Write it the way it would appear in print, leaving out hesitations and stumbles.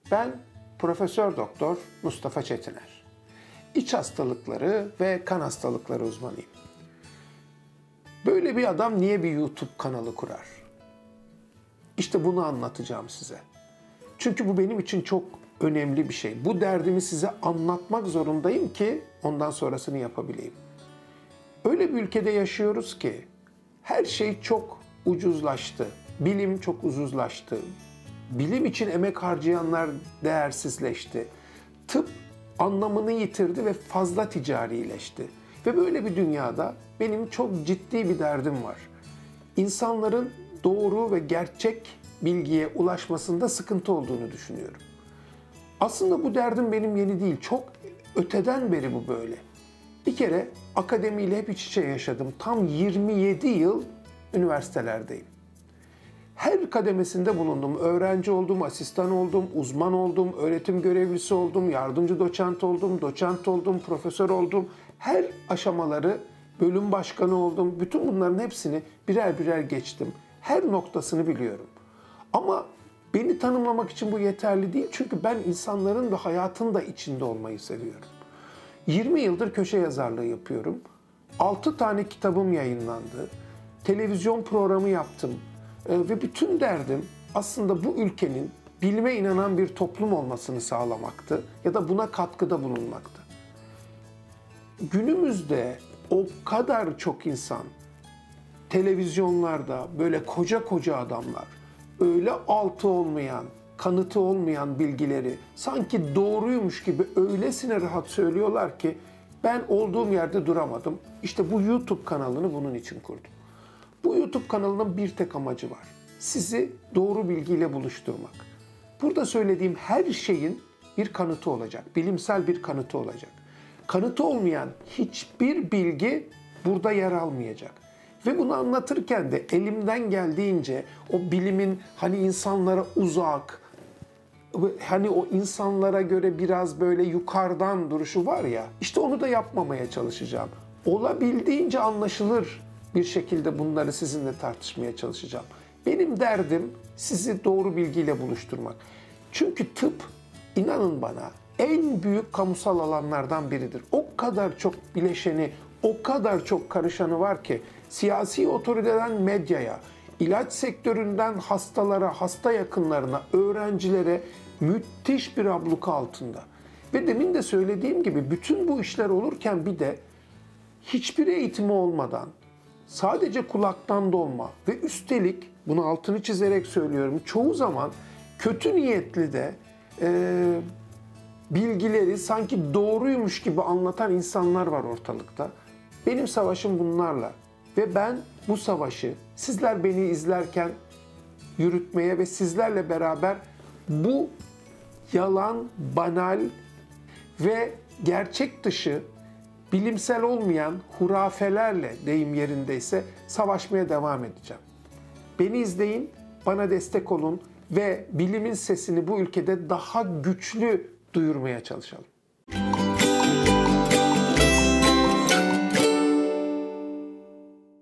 Ben Profesör Doktor Mustafa Çetiner. İç hastalıkları ve kan hastalıkları uzmanıyım. Böyle bir adam niye bir YouTube kanalı kurar? İşte bunu anlatacağım size. Çünkü bu benim için çok önemli bir şey. Bu derdimi size anlatmak zorundayım ki ondan sonrasını yapabileyim. Öyle bir ülkede yaşıyoruz ki her şey çok ucuzlaştı. Bilim çok ucuzlaştı. Bilim için emek harcayanlar değersizleşti. Tıp anlamını yitirdi ve fazla ticarileşti. Ve böyle bir dünyada benim çok ciddi bir derdim var. İnsanların doğru ve gerçek bilgiye ulaşmasında sıkıntı olduğunu düşünüyorum. Aslında bu derdim benim yeni değil. Çok öteden beri bu böyle. Bir kere akademiyle hep iç içe yaşadım. Tam 27 yıl üniversitelerdeyim. Her kademesinde bulundum. Öğrenci oldum, asistan oldum, uzman oldum, öğretim görevlisi oldum, yardımcı doçent oldum, doçent oldum, profesör oldum. Her aşamaları bölüm başkanı oldum. Bütün bunların hepsini birer birer geçtim. Her noktasını biliyorum. Ama beni tanımlamak için bu yeterli değil. Çünkü ben insanların ve hayatın da içinde olmayı seviyorum. 20 yıldır köşe yazarlığı yapıyorum. 6 tane kitabım yayınlandı. Televizyon programı yaptım. Ve bütün derdim aslında bu ülkenin bilime inanan bir toplum olmasını sağlamaktı ya da buna katkıda bulunmaktı. Günümüzde o kadar çok insan televizyonlarda böyle koca koca adamlar öyle altı olmayan, kanıtı olmayan bilgileri sanki doğruymuş gibi öylesine rahat söylüyorlar ki ben olduğum yerde duramadım. İşte bu YouTube kanalını bunun için kurdum. Bu YouTube kanalının bir tek amacı var. Sizi doğru bilgiyle buluşturmak. Burada söylediğim her şeyin bir kanıtı olacak. Bilimsel bir kanıtı olacak. Kanıtı olmayan hiçbir bilgi burada yer almayacak. Ve bunu anlatırken de elimden geldiğince o bilimin hani insanlara uzak, hani o insanlara göre biraz böyle yukarıdan duruşu var ya, işte onu da yapmamaya çalışacağım. Olabildiğince anlaşılır bir şekilde bunları sizinle tartışmaya çalışacağım. Benim derdim sizi doğru bilgiyle buluşturmak. Çünkü tıp, inanın bana, en büyük kamusal alanlardan biridir. O kadar çok bileşeni, o kadar çok karışanı var ki siyasi otoriteden medyaya, ilaç sektöründen hastalara, hasta yakınlarına, öğrencilere müthiş bir abluka altında. Ve demin de söylediğim gibi bütün bu işler olurken bir de hiçbir eğitimi olmadan sadece kulaktan dolma ve üstelik bunu altını çizerek söylüyorum çoğu zaman kötü niyetli de bilgileri sanki doğruymuş gibi anlatan insanlar var ortalıkta. Benim savaşım bunlarla ve ben bu savaşı sizler beni izlerken yürütmeye ve sizlerle beraber bu yalan, banal ve gerçek dışı bilimsel olmayan hurafelerle deyim yerindeyse savaşmaya devam edeceğim. Beni izleyin, bana destek olun ve bilimin sesini bu ülkede daha güçlü duyurmaya çalışalım.